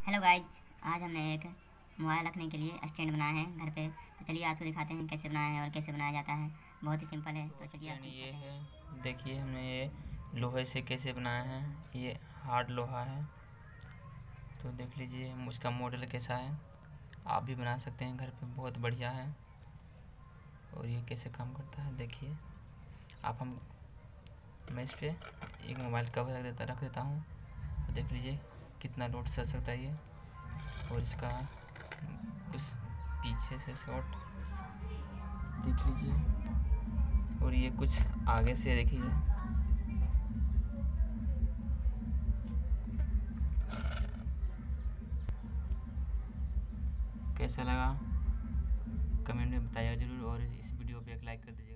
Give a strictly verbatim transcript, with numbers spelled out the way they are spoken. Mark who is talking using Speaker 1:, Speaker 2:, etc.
Speaker 1: Hello guys, आज हमने एक मोबाइल रखने के लिए स्टैंड बनाया है घर पे। तो चलिए आपको दिखाते हैं कैसे बनाया है और कैसे बनाया जाता है। बहुत ही सिंपल है, तो चलिए आपको
Speaker 2: स्टैंड ये
Speaker 1: दिखाते हैं।
Speaker 2: है। देखिए हमने ये लोहे से कैसे बनाया है। ये हार्ड लोहा है, तो देख लीजिए उसका मॉडल कैसा है। आप भी बना सकते हैं घर पे, बहुत बढ़िया है। और ये कैसे काम करता है देखिए आप। हम मैं इस पर एक मोबाइल कवर रख देता रख देता हूँ, तो देख लीजिए कितना लोड सह सकता है ये। और इसका कुछ पीछे से शॉट देख लीजिए, और ये कुछ आगे से देखिए। कैसा लगा कमेंट में बताइएगा ज़रूर, और इस वीडियो पे एक लाइक कर दीजिए।